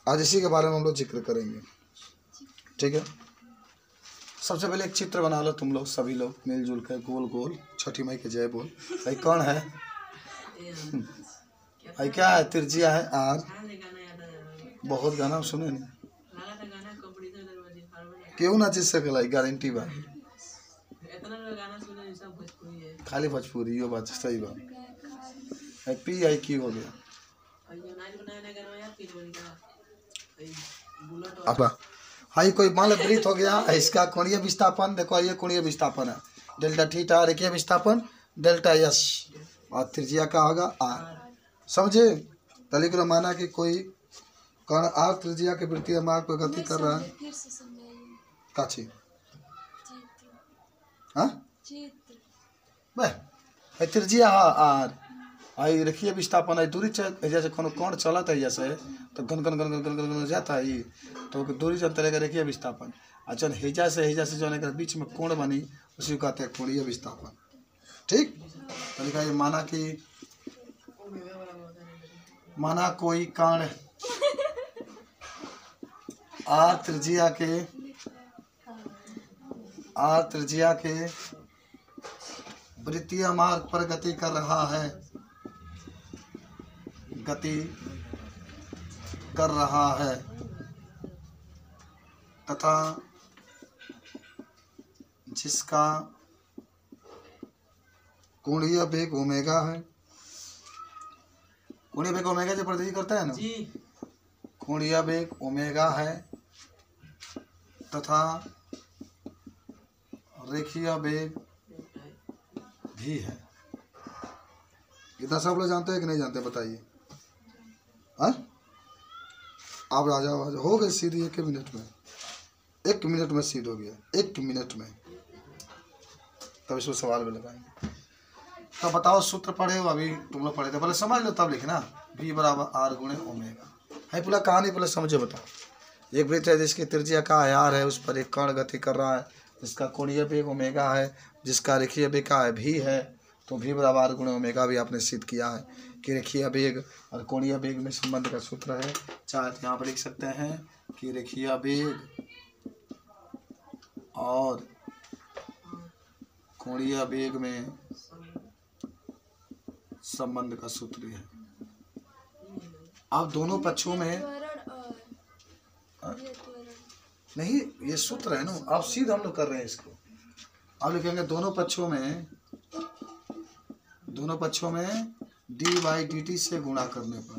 आज इसी के बारे में हम लोग जिक्र करेंगे, ठीक है। सबसे पहले एक चित्र बना लो तुम लोग, सभी लोग मिलजुल कर गोल गोल, छठी माई के जय बोल। भाई कौन है भाई? क्या है? त्रिज्या है आर। बहुत गाना सुने नहीं, क्यों ना चीज सकल है, गारंटी बा। खाली भोजपुरी, यो बात सही बा। पी आई क्यू हो गया अब। हाई कोई मान लो ब्रीथ हो गया, इसका कोणीय विस्थापन देखो, ये कोणीय विस्थापन है डेल्टा थीटा, रेखीय विस्थापन डेल्टा एस, और त्रिज्या का होगा आर। समझे? तलिक माना कि कोई कण आर त्रिज्या के वृत्तीय मार्ग पर गति कर रहा है। काची हाँ भाई त्रिज्या आर, आई रेखीय विस्थापन है दूरी जैसे कोनो कोण चलत है जैसे, तो गन गन गन गन गन गन गन जाता है, तो दूरी जब तलेगा रेखीय विस्थापन। अच्छा हेजा से जो है बीच में कोण बनी, उसी को कहते हैं कोणीय विस्थापन, ठीक। तो लिखा ये माना कोई कण आर त्रिज्या के वृत्तीय मार्ग पर गति कर रहा है तथा जिसका कोणीय वेग ओमेगा है। कोणीय वेग ओमेगा जो प्रतीत करता है ना जी, कोणीय वेग ओमेगा है तथा रेखीय वेग भी है। इतना सब लोग जानते हैं कि नहीं जानते? बताइए। आप आ जाओ हो गए सीधी 1 मिनट में, 1 मिनट में सीध हो गया, 1 मिनट में। तब इसको सवाल में लगाएंगे। तो बताओ सूत्र पढ़े हो अभी तुम लोग पढ़े थे, पहले समझ लो तब लिखना। V बराबर आर गुणे ओमेगा है। पूरा कहानी पहले समझो। बताओ एक वृत्त है जिसकी त्रिज्या का आर है, उस पर एक कण गति कर रहा है, जिसका कोणीय वेग ओमेगा है, जिसका रेखीय वेग का भी है। तो V बराबर आर गुणे ओमेगा भी आपने सिद्ध किया है कि रेखीय वेग और कोणीय वेग में संबंध का सूत्र है। चाहे तो यहाँ पर लिख सकते हैं कि रेखीय वेग और कोणीय वेग में संबंध का सूत्र है। आप दोनों पक्षों में नहीं, ये सूत्र है ना, आप सीध हम लोग कर रहे हैं इसको। आप लिखेंगे दोनों पक्षों में d/dt से गुणा करने पर,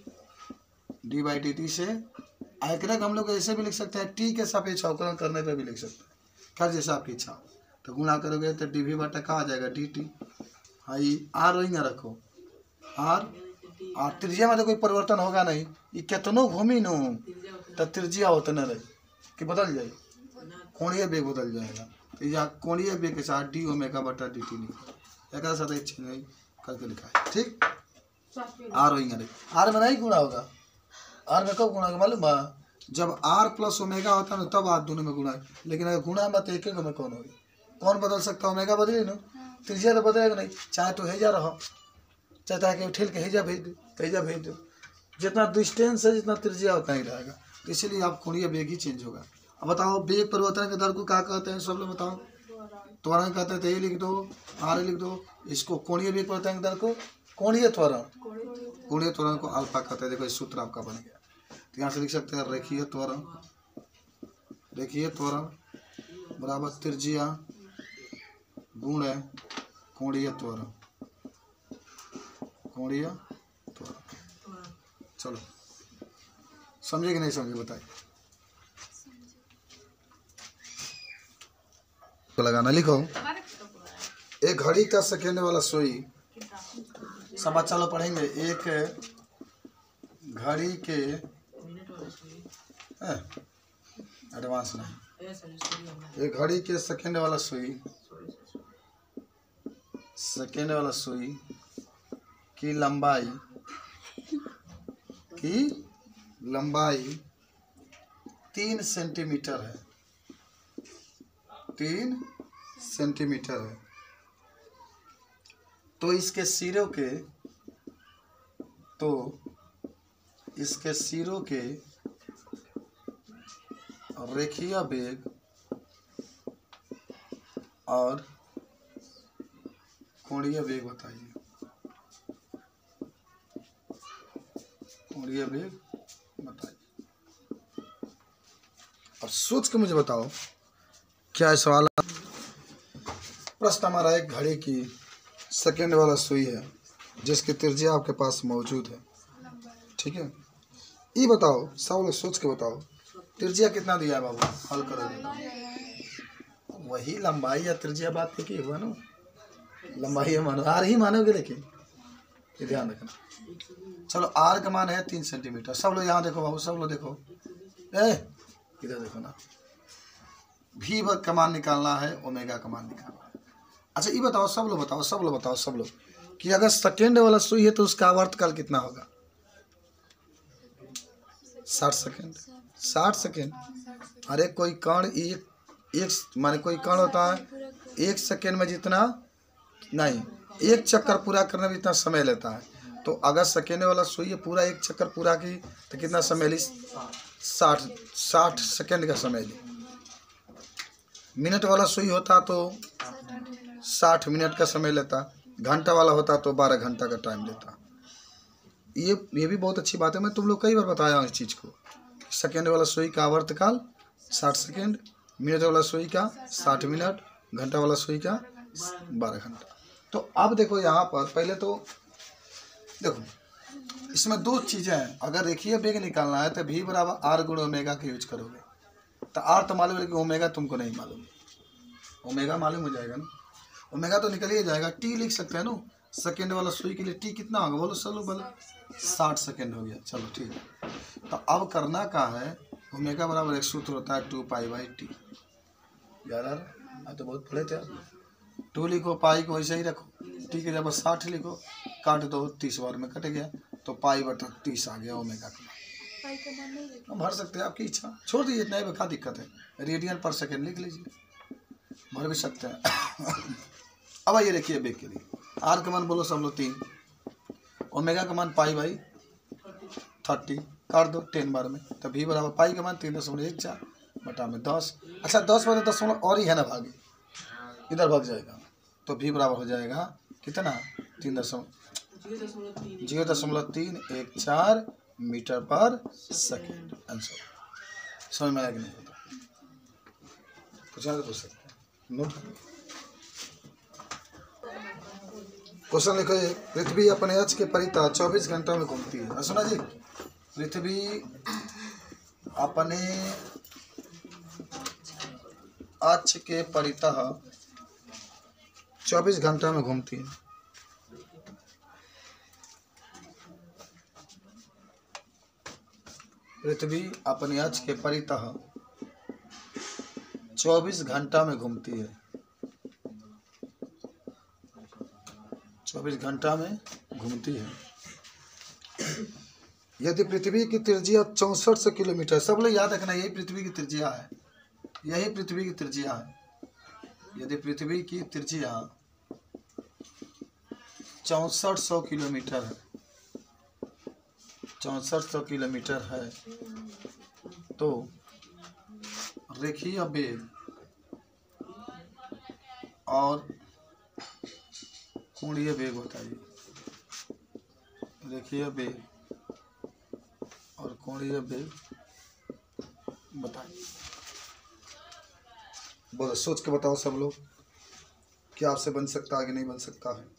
d/dt से आयक्रक हम लोग ऐसे भी लिख सकते हैं, t के सापेक्ष अवकलन करने पर भी लिख सकते हैं, खैर जैसा आपकी इच्छा। तो गुणा करोगे तो dv बटा का आ जाएगा dt। हाई आर वही ना रखो, आर त्रिज्या में तो कोई परिवर्तन होगा नहीं, ये कितनों घूमी नो तो त्रिज्या उतना रही कि बदल जाए, कोणीय वेग बदल जाएगा। तो यहाँ कोणीय वेग के साथ डी ओमेगा बटा डी टी लिखा, एक साथ एक नहीं करके लिखा है, ठीक। आर वही रही, आर में नहीं गुणा होगा। आर में कब गुणा होगा मालूम बा? जब आर प्लस ओमेगा होता है ना तब आर दोनों में गुणा है। लेकिन अगर गुणा में तो एक में कौन होगी? कौन बदल सकता है? ओमेगा बदले ना, त्रिज्या तो बदलेगा नहीं। चाहे तो हेजा रहो, चाहता है कि ठेल के हेजा भेज दो तो हेजा भेज दो, जितना डिस्टेंस है जितना त्रिज्या उतना ही रहेगा। तो इसीलिए आप कोणीय वेग ही चेंज होगा। अब बताओ वेग परिवर्तन के दर को क्या कहते हैं? सब लोग बताओ। त्वरण कहते हैं, तो ये लिख दो, आर लिख दो। इसको कोणीय वेग परिवर्तन के दर को कोणीय त्वरण को अल्फा कहते हैं। देखो इस सूत्र आपका बन गया। तो यहाँ से लिख सकते हैं रेखीय त्वरण बराबर त्रिज्या गुणे कोणीय त्वरण। चलो समझे कि नहीं समझे? बताइए। तो लगाना लिखो। एक घड़ी का सेकेंड वाला सुई, सब बच्चा लोग पढ़ेंगे। एक घड़ी के एडवांस नहीं, एक घड़ी के सेकेंड वाला सुई की लंबाई 3 सेंटीमीटर है, 3 सेंटीमीटर है। तो इसके सिरों के रेखीय वेग और कोणीय वेग बताइए। कोणीय वेग बताइए और सोच के मुझे बताओ क्या है सवाल। प्रश्न हमारा एक घड़ी की सेकेंड वाला सुई है जिसकी त्रिज्या आपके पास मौजूद है, ठीक है। ये बताओ, सब लोग सोच के बताओ त्रिज्या कितना दिया है बाबू, हल करोगे। वही लंबाई या त्रिज्या बात की हुआ ना, लंबाई है मानो, आर ही मानोगे, लेकिन ये ध्यान रखना। चलो आर का मान है 3 सेंटीमीटर। सब लोग यहाँ देखो बाबू, सब लोग देखो, इधर देखो ना। भी का मान निकालना है, ओमेगा का मान निकालना है। अच्छा ये बताओ, सब लोग बताओ, सब लोग बताओ, सब लोग कि अगर सेकेंड वाला सुई है तो उसका आवर्तकाल कितना होगा? 60 सेकेंड। 60 सेकेंड। अरे कोई कण एक माने कोई कण होता है 1 सेकेंड में जितना नहीं, 1 चक्कर पूरा करने में इतना समय लेता है। तो अगर सेकेंड वाला सुई है पूरा 1 चक्कर पूरा की तो कितना समय ली? 60 सेकेंड का समय ली। मिनट वाला सुई होता तो 60 मिनट का समय लेता। घंटा वाला होता तो 12 घंटा का टाइम लेता। ये भी बहुत अच्छी बात है, मैं तुम लोग कई बार बताया हूँ इस चीज़ को। सेकेंड वाला सुई का आवर्तकाल 60 सेकेंड, मिनट वाला सुई का 60 मिनट, घंटा वाला सुई का 12 घंटा। तो अब देखो यहाँ पर पहले तो देखो इसमें दो चीज़ें हैं। अगर रेखीय वेग निकालना है तो v बराबर आर गुण ओमेगा का यूज करोगे। तो आर तो मालूम है कि ओमेगा तुमको नहीं मालूम, ओमेगा मालूम हो जाएगा ना, ओमेगा तो निकल ही जाएगा। टी लिख सकते हैं ना, सेकेंड वाला सुई के लिए टी कितना होगा बोलो, चलो बोलो 60 सेकेंड हो गया। चलो ठीक है। तो अब करना क्या है, ओमेगा बराबर एक सूत्र होता है 2π/t। याद आ रहा? तो बहुत पढ़े थे आप। 2 लिखो, पाई को वैसे ही रखो, टी के जब 60 लिखो, काट दो 30 बार में कट गया तो π/30 आ गया ओमेगा का। भर सकते हैं, आपकी इच्छा, छोड़ दीजिए, इतना ही क्या दिक्कत है। रेडियन पर सेकेंड लिख लीजिए, भर भी सकते हैं। अब आइए देखिए वेग के लिए आर का मान बोलो सब लोग 3, ओमेगा का मान π/30 काट दो 10 बार में, तो v बराबर पाई का मान 3.14 बटा में 10। अच्छा 10 में 10 और ही है ना, भागे इधर भाग जाएगा, तो v बराबर हो जाएगा कितना 0.314 मीटर पर सेकेंड। आंसर समझ में आया कि नहीं? पूछना तो पूछ सकते हैं, नोट करो। क्वेश्चन लिखो, पृथ्वी अपने अक्ष के परितः 24 घंटों में घूमती है। सुना जी, पृथ्वी अपने अक्ष के परितः 24 घंटों में घूमती है। पृथ्वी अपने अक्ष के परितः 24 घंटा में घूमती है। 24 घंटा में घूमती है। यदि पृथ्वी की त्रिज्या 6400 किलोमीटर, सब लोग याद रखना, यही पृथ्वी की त्रिज्या है, यही पृथ्वी की त्रिज्या है। यदि पृथ्वी की त्रिज्या 6400 किलोमीटर है, 6400 किलोमीटर है, तो रेखीय वेग और कोणीय वेग बताइए। रेखीय वेग और कोणीय वेग बताइए। बोलो, सोच के बताओ सब लोग, क्या आपसे बन सकता है कि नहीं बन सकता है?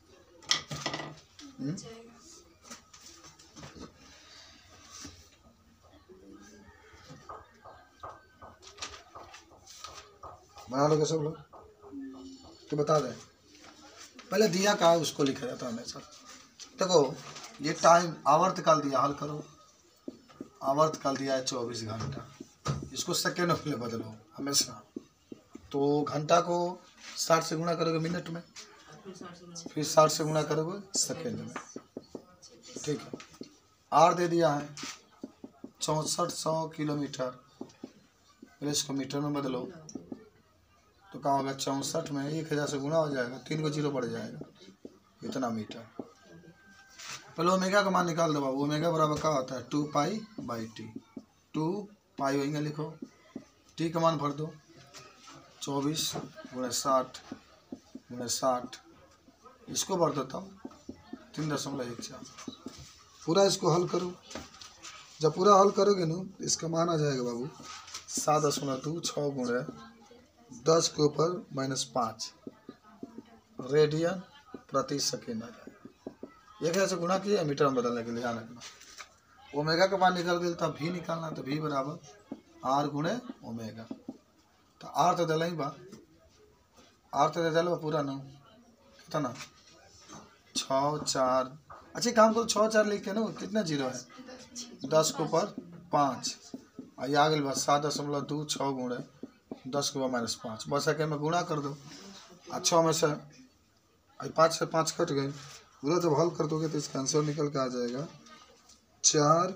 बना लोगे सब लोग? तो बता दें, पहले दिया कहा उसको लिखा जाता है हमेशा। देखो ये टाइम आवर्तकाल दिया, हल करो। आवर्तकाल दिया है 24 घंटा, इसको सेकेंड में बदलो हमेशा। तो घंटा को 60 से गुणा करोगे मिनट में, फिर 60 से गुणा करोगे सेकेंड में, ठीक है। आर दे दिया है 6400 किलोमीटर, पहले इसको मीटर में बदलो तो कहाँ होगा 64 में 1000 से गुणा हो जाएगा, 3 को 0 बढ़ जाएगा, इतना मीटर। पहले ओमेगा का मान निकाल दो बाबू। ओमेगा बराबर क्या होता है 2π/t। 2π वहीं लिखो, टी का मान भर दो, 24 गुणे 60 गुणे 60, इसको भर देता हूँ 3.14। पूरा इसको हल करो। जब पूरा हल करोगे ना इसका मान आ जाएगा बाबू 7.26 गुणे 10 के ऊपर -5 रेडियन प्रति सेकेंड आ जाएगा। एक ऐसे गुणा किया मीटर में बदलने के लिए ध्यान रखना। ओमेगा का मान निकाल दिया तो भी निकालना, तो भी बराबर आर गुणे ओमेगा। तो आर तो दिला ही बा, आर तो दे दिला पूरा ना कितना 6 4। अच्छा काम करो 6 4 लिख के ना कितना जीरो है 10 के ऊपर 5 और आ गई बस 7.26 गुणे 10 के ऊपर -5 बस सेकेंड में गुणा कर दो। 6 में से 5 से 5 कट गई। पूरा जब हल कर दोगे तो इसका आंसर निकल के आ जाएगा 4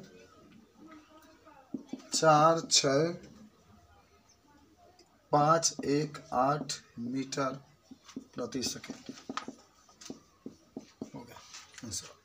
4 6 5 1 8 मीटर प्रति सेकेंड हो गया आंसर।